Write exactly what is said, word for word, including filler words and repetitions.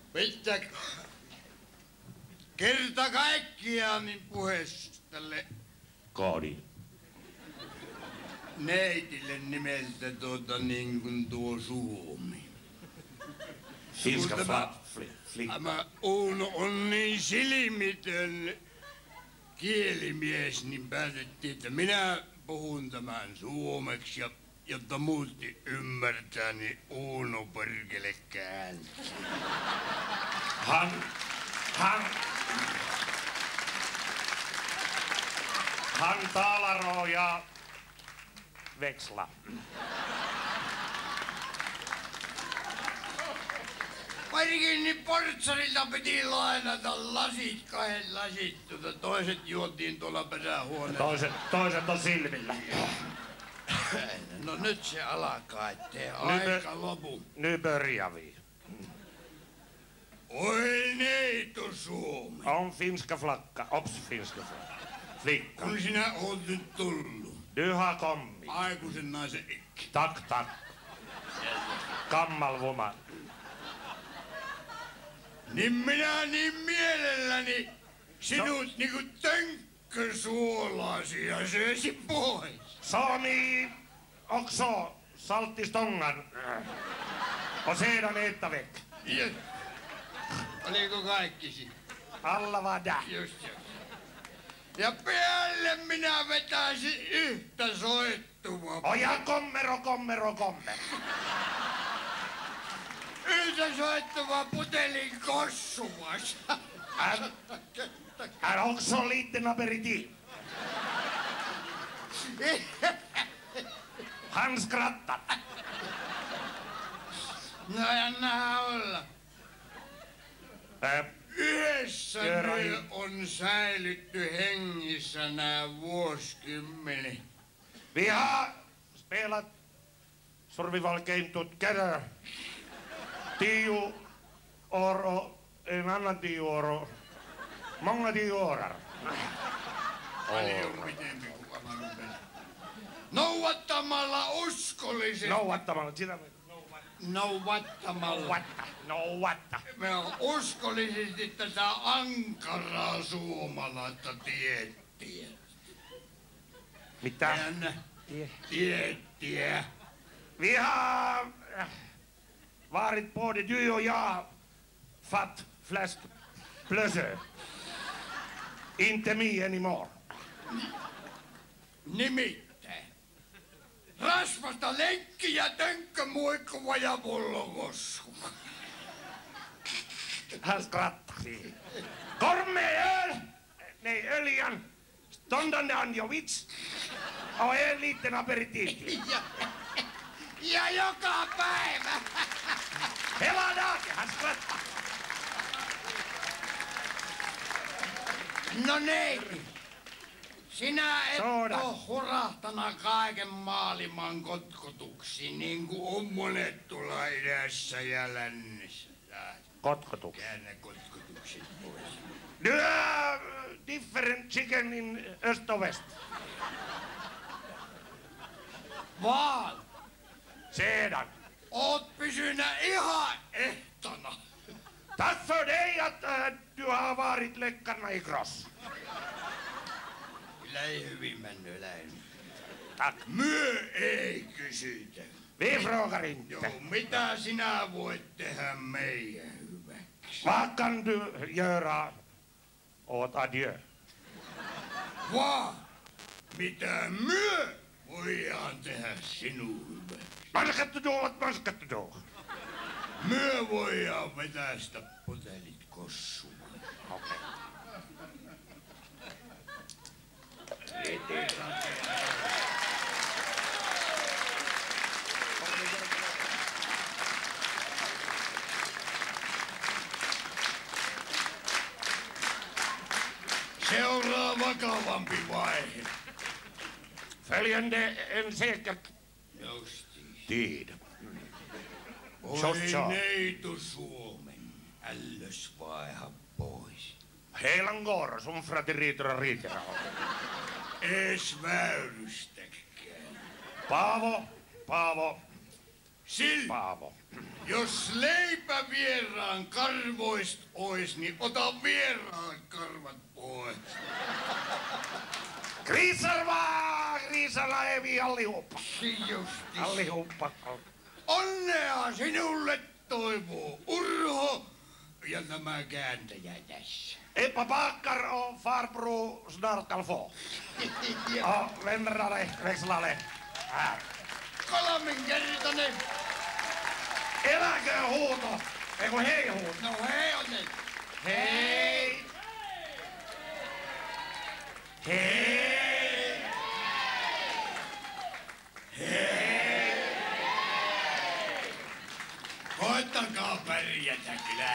Pitää kerta kaikkiaan niin puheessa tälle Koodi. neitille nimeltä tuota niin kuin tuo Suomi. Finska flikka. Tämä Uuno on niin silmitön kielimies, niin päätettiin, että minä puhun tämän suomeksi ja jotta muutkin ymmärtää, niin Uuno perkele kääntää. Han, han, han talaroo ja veksla. Varsinkin niin portsarilta piti lainata lasit, kahden lasit, tuota, toiset juotiin tuolla perähuoneella. Toiset, toiset on silmillä. No nyt se alkaa, ettei aika lopu. Nyt börjar. Oi neito Suomi. On finska flagga, ops finska flagga. Flicka. Kun sinä oot nyt tullut. Du har kommit. Aikuisen naisen ikki. Tack, tack. Gammal woman. Niin minä niin mielelläni sinut no. Niinku tönkkösuolaasi ja söisi pois. Sami också saltistångar och sedan äta väck. Just. Oliko kaikki siinä? Alla var där. Just just. Ja päälle minä vetäisin yhtä soittumaa. Oja kommero, kommero, kommero. Yhtä soittumaa putelin kossumassa. Är, är också liten aperitif. Han skrattar. No annahan olla. Äh, Yhdessä ne on säilytty hengissä nää vuosikymmenet. Vi har spelat survival game together. Tio år och en annan tio år och många tio år. Paljon pitempi kuin avaruuden peli. Noudattamalla uskollisesti. Noudattamalla sitä. Noudattamalla. Noudatta, noudatta. Me on uskollisesti tätä ankaraa suomalaista tiettiä. Mitä? Tiettiä. Vi har varit både du och jag fatt flest plösser. Inte me anymore. Nimittäin. Rasvasta lenkkiä, tönkkömuikkua ja pullokossu. Han skrattade. Korv med öl! Nej, öljan. Ståndande anjovits. Och en liten aperitif. Ja, ja joka päivä. Hela dagen, han skrattade. No niin. Sinä et Soda. oo hurahtana kaiken maailman kotkotuksiin, niin kuin on monet tuolla idässä ja lännessä. Kotkotuk. Käännä kotkotukset pois. Du är different chicken in öst och väst. Vaan. Sedan. Oot pysynä ihan ehtona. Tack för dig att äh, du har varit läckarna i cross. Kyllä ei hyvin mennyt eläin. Tack. Myö ei kysytä. Vi frågar inte. Joo, mitä sinä voit tehdä meidän hyväksi? Vad kan du göra åt adjö? Vaan. Mitä myö voidaan tehdä sinun hyväksi? Manskattu tuovat, manskattu tuovat. Myö voidaan vetäistä putelit kossumaan. Okei. Seuraa vakavampi vaihe. Följande en säkert Justiin. tid. Oi neito Suomen, ällös vaiha pois. Heilan går som frateritra riitera. Ees väyrystäkään. Paavo, Paavo. Sil, Paavo. jos leipä vieraan karvoist ois, niin ota vieraan karvat pois. Grisarva, grisarva, evi, allihooppa. Justis. Allihooppa. Onnea sinulle toivoo Urho ja nämä kääntäjä tässä. Eppa Bakkar och farbror snart kan få. Ja, vännerna växlade. Här. Kolminkertainen. Eläköön huuto. Eiku hei huuto. No hei on nyt. Hei. Hei. Koittakaa pärjätä kyllä.